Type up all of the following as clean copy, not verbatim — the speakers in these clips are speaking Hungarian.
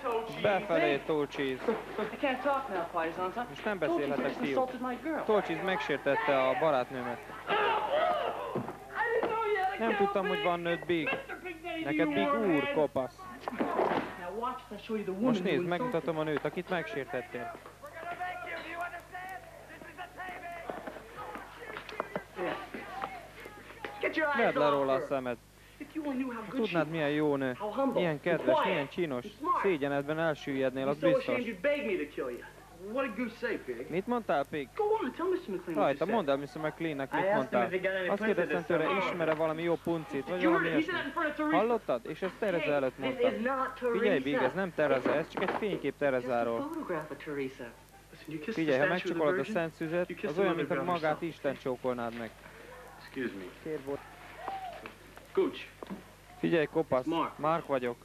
Befelé, toe cheese. Most nem beszélhetek, fiú. Toe cheese megsértette a barátnőmet. Nem tudtam, hogy van nőtt Big. Neked Big úr, kopasz. Most nézd, megmutatom a nőt, akit megsértettél. Vedd le róla a szemed. Tudnád, milyen jó nő, milyen kedves, milyen csinos, szégyenedben elsüllyednél, az biztos. Mit mondtál, Pig? Rajta, mondd el Mr. McLeannek, mit mondtál. Azt kérdeztem tőle, ismer-e valami jó puncit, vagy valami ilyesmi. Hallottad? És ezt Tereza előtt mondtam. Figyelj, Big, ez nem Tereza, ez csak egy fénykép Terezáról. Figyelj, ha megcsokolod a szent szüzet, az olyan, mintha magát Isten csókolnád meg. Figyelj, kopasz, Mark vagyok.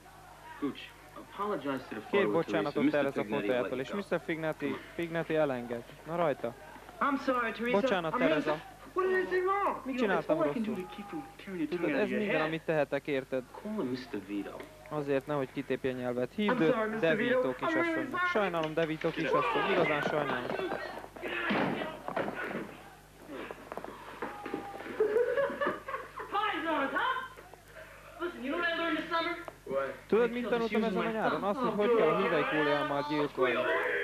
Kérj bocsánatot Tereza fotójától, és Mr. Fignetti elenged. Na rajta. Bocsánat, Tereza. Mit csináltam rosszul? Tudod, ez minden, amit tehetek, érted? Azért nehogy kitépje nyelvet. Hívd őt DeVito kisasszonynak. Sajnálom, DeVito kisasszony, igazán sajnálom. Tudod, mit tanultam ezen a nyáron? Azt, hogy kell a hüvelykúliámmal gyilkolni.